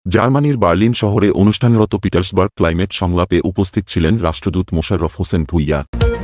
জার্মানির বার্লিন শহরে অনুষ্ঠানরত Petersburg climate সংলাপে উপস্থিত ছিলেন রাষ্ট্রদূত মোশাররফ হোসেন ভূঁইয়া।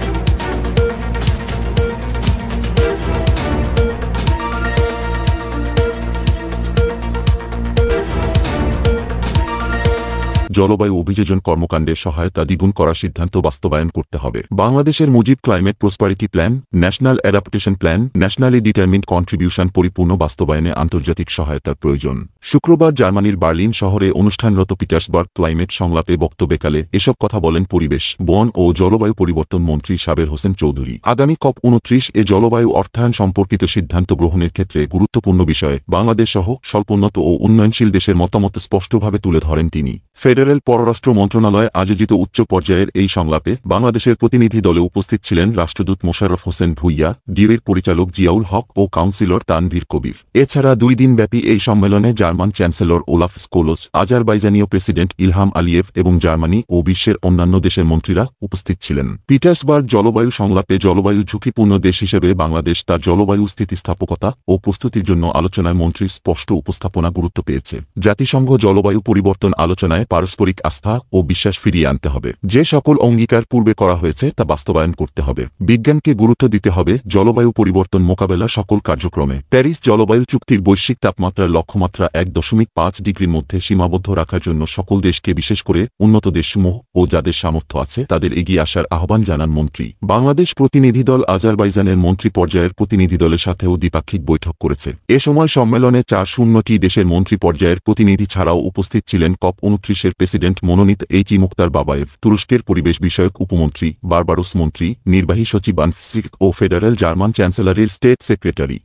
জলবায়ু অভিযোজন কর্মকাণ্ডে সহায়তা দ্বিগুণ করার সিদ্ধান্ত বাস্তবায়ন করতে হবে। বাংলাদেশের Mujib climate prosperity plan, national adaptation plan, nationally determined contribution পরিপূর্ণ বাস্তবায়নে আন্তর্জাতিক সহায়তার প্রয়োজন। শুক্রবার জার্মানির বার্লিন শহরে অনুষ্ঠানরত পিটার্সবার্গ ক্লাইমেট সংলাপে বক্তব্যকালে এসব কথা বলেন পরিবেশ, বন ও জলবায়ু পরিবর্তন মন্ত্রী সাবের হোসেন চৌধুরী। আগামী COP29 এ জলবায়ু অর্থায়ন সম্পর্কিত সিদ্ধান্ত গ্রহণের ক্ষেত্রে গুরুত্বপূর্ণ বিষয়ে বাংলাদেশ সহ স্বল্পোন্নত ও উন্নয়নশীল দেশের মতামত স্পষ্টভাবে তুলে ধরেন তিনি। ফেডারেল পররাষ্ট্র মন্ত্রণালয় আয়োজিত উচ্চ পর্যায়ের এই সংলাপে বাংলাদেশের প্রতিনিধি দলে উপস্থিত ছিলেন রাষ্ট্রদূত মোশাররফ হোসেন ভূঁইয়া, ডিএর পরিচালক জিয়াউল হক ও কাউন্সিলর তানভীর কবির। এছাড়া 2 দিনব্যাপী এই সম্মেলনে জার্মান চ্যান্সেলর ওলাফ স্কোলজ, আজারবাইজানীয় প্রেসিডেন্ট ইলহাম আলিয়েভ এবং জার্মানি ও বিশ্বের অন্যান্য দেশের মন্ত্রীরা উপস্থিত ছিলেন। পিটার্সবার্গ জলবায়ু সংলাপে জলবায়ু ঝুঁকিপূর্ণ দেশ হিসেবে বাংলাদেশ তার জলবায়ু স্থিতিস্থাপকতা ও প্রস্তুতির জন্য আলোচনায় মন্ত্রীর স্পষ্ট উপস্থাপনা গুরুত্ব পেয়েছে। জাতিসংঘ জলবায়ু পরিবর্তন আলোচনায় পারস্পরিক আস্থা ও বিশ্বাস ফিরিয়ে আনতে হবে। যে সকল অঙ্গীকার পূর্বে করা হয়েছে তা বাস্তবায়ন করতে হবে। বিজ্ঞানকে গুরুত্ব দিতে হবে জলবায়ু পরিবর্তন মোকাবেলা সকল কার্যক্রমে। প্যারিস জলবায়ু চুক্তির বৈশ্বিক তাপমাত্রার লক্ষ্যমাত্রা 1.5 ডিগ্রির মধ্যে সীমাবদ্ধ রাখার জন্য সকল দেশকে, বিশেষ করে উন্নত দেশসমূহ ও যাদের সামর্থ্য আছে তাদের এগিয়ে আসার আহ্বান জানান মন্ত্রী। বাংলাদেশ প্রতিনিধিদল আজারবাইজানের মন্ত্রী পর্যায়ের প্রতিনিধিদলের সাথেও দ্বিপাক্ষিক বৈঠক করেছে। এ সময় সম্মেলনে 4০টি দেশের মন্ত্রী পর্যায়ের প্রতিনিধি ছাড়াও উপস্থিত ছিলেন COP29 প্রেসিডেন্ট মনোনীত এইচই মুক্তার বাবায়েভ, তুরস্কের পরিবেশ বিষয়ক উপমন্ত্রী বারবারোস মন্ত্রী, নির্বাহী সচিব আনফসিক ও ফেডারেল জার্মান চ্যান্সেলরের স্টেট সেক্রেটারি।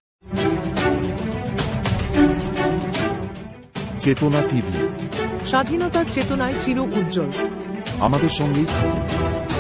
চেতনা টিভি, স্বাধীনতার চেতনায় চির উজ্জ্বল। আমাদের সঙ্গেই থাকুন।